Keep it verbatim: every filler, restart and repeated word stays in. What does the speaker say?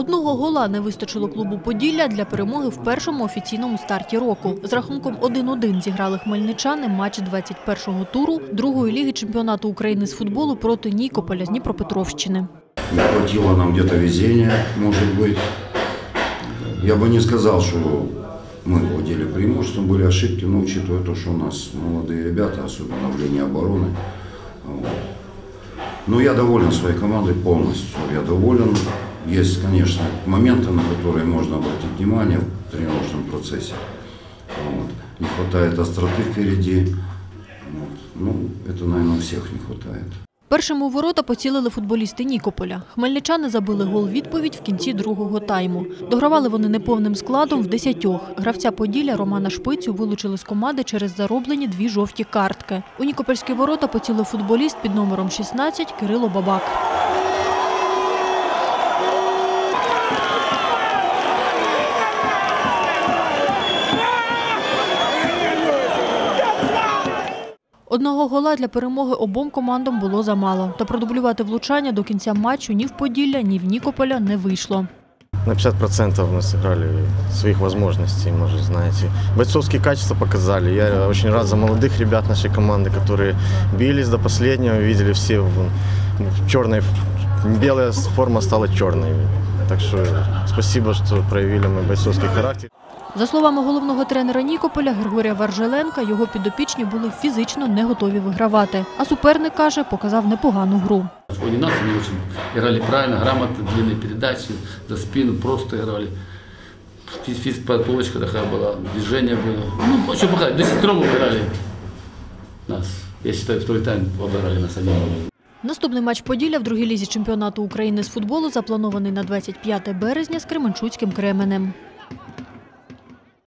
Одного гола не вистачило клубу «Поділля» для перемоги в першому офіційному старті року. З рахунком один один зіграли хмельничани матч двадцять першого туру другої ліги чемпіонату України з футболу проти Нікополя з Дніпропетровщини. Не хватило нам где-то везения, может быть. Я бы не сказал, что мы владели преимуществом, были ошибки, но учитывая то, что у нас молодые ребята, особенно в линии обороны. Вот. Но я доволен своей командой полностью. Я доволен. Есть, конечно, моменты, на которые можно обратить внимание в тренировочном процессе. Вот. Не хватает остроты впереди. Вот. Ну, это, наверное, у всех не хватает. Першим у ворота поцілили футболісти Нікополя. Хмельничани забили гол-відповідь в кінці другого тайму. Догравали вони неповним складом в десятьох. Гравця «Поділля» Романа Шпицю вилучили з команди через зароблені дві жовті картки. У нікопольські ворота поцілив футболіст під номером шістнадцять Кирило Бабак. Одного гола для перемоги обом командам було замало. Та продублювати влучання до кінця матчу ні в «Поділля», ні в Нікополя не вийшло. На пятьдесят процентов мы сыграли своих возможностей, может, знаете. Бойцовские качества показали. Я очень рад за молодых ребят нашей команды, которые бились до последнего, видели все в черной, белая форма стала черной. Так что спасибо, что проявили мой бойцовский характер. За словами головного тренера Нікополя Григорія Варжеленка, його підопічні були фізично не готові вигравати. А суперник, каже, показав непогану гру. Они нас не очень играли правильно, грамотно, длинные передачи, за спину просто играли. Физподполочка такая была, движение было. Ну, очень плохо. До сих пор играли нас. Я считаю, второй тайм обыграли нас один. Наступний матч «Поділля» в другій лізі чемпіонату України з футболу запланований на двадцять п'яте березня з Кременчуцьким Кременем.